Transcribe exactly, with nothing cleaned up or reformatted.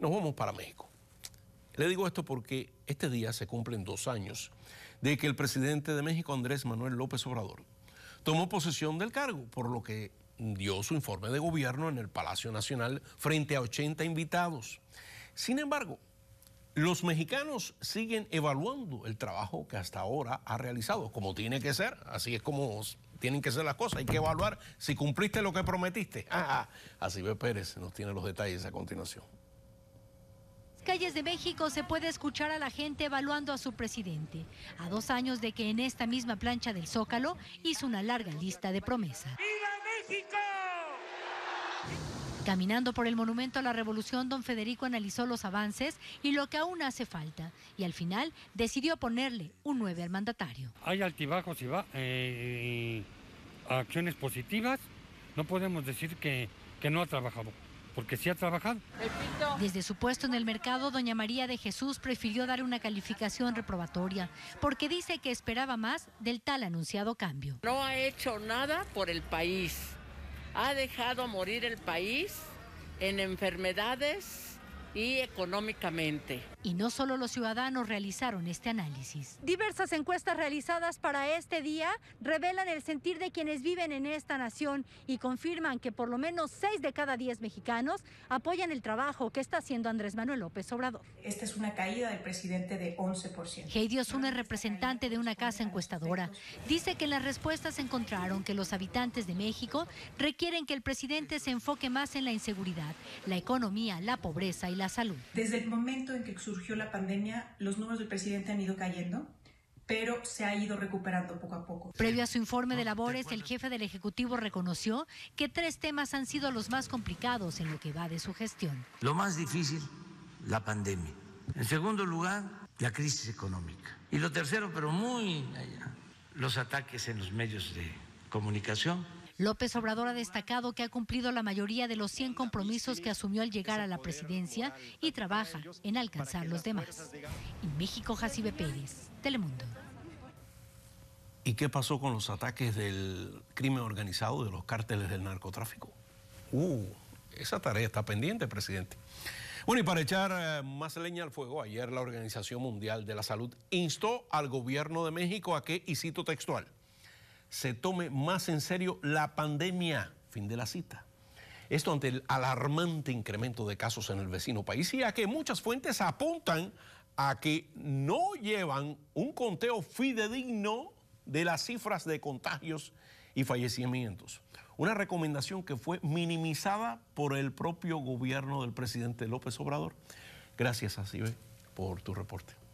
Nos vamos para México. Le digo esto porque este día se cumplen dos años de que el presidente de México, Andrés Manuel López Obrador, tomó posesión del cargo, por lo que dio su informe de gobierno en el Palacio Nacional frente a ochenta invitados. Sin embargo, los mexicanos siguen evaluando el trabajo que hasta ahora ha realizado, como tiene que ser, así es como tienen que ser las cosas, hay que evaluar si cumpliste lo que prometiste. Ah, Acibé Pérez nos tiene los detalles a continuación. Calles de México se puede escuchar a la gente evaluando a su presidente, a dos años de que en esta misma plancha del Zócalo hizo una larga lista de promesas. ¡Viva México! Caminando por el Monumento a la Revolución, don Federico analizó los avances y lo que aún hace falta, y al final decidió ponerle un nueve al mandatario. Hay altibajos y va, eh, acciones positivas, no podemos decir que, que no ha trabajado, porque sí ha trabajado. Desde su puesto en el mercado, doña María de Jesús prefirió dar una calificación reprobatoria, porque dice que esperaba más del tal anunciado cambio. No ha hecho nada por el país, ha dejado morir el país en enfermedades y económicamente. Y no solo los ciudadanos realizaron este análisis. Diversas encuestas realizadas para este día revelan el sentir de quienes viven en esta nación y confirman que por lo menos seis de cada diez mexicanos apoyan el trabajo que está haciendo Andrés Manuel López Obrador. Esta es una caída del presidente de once por ciento. Heidi Osuna, representante de una casa encuestadora, dice que en las respuestas encontraron que los habitantes de México requieren que el presidente se enfoque más en la inseguridad, la economía, la pobreza y la salud. Desde el momento en que surgió la pandemia, los números del presidente han ido cayendo, pero se ha ido recuperando poco a poco. Previo a su informe de labores, el jefe del Ejecutivo reconoció que tres temas han sido los más complicados en lo que va de su gestión. Lo más difícil, la pandemia. En segundo lugar, la crisis económica. Y lo tercero, pero muy allá, los ataques en los medios de comunicación. López Obrador ha destacado que ha cumplido la mayoría de los cien compromisos que asumió al llegar a la presidencia y trabaja en alcanzar los demás. En México, Jacibe Pérez, Telemundo. ¿Y qué pasó con los ataques del crimen organizado, de los cárteles del narcotráfico? Uh, esa tarea está pendiente, presidente. Bueno, y para echar eh, más leña al fuego, ayer la Organización Mundial de la Salud instó al gobierno de México a que, y cito textual, se tome más en serio la pandemia. Fin de la cita. Esto ante el alarmante incremento de casos en el vecino país y a que muchas fuentes apuntan a que no llevan un conteo fidedigno de las cifras de contagios y fallecimientos. Una recomendación que fue minimizada por el propio gobierno del presidente López Obrador. Gracias, Acibé, por tu reporte.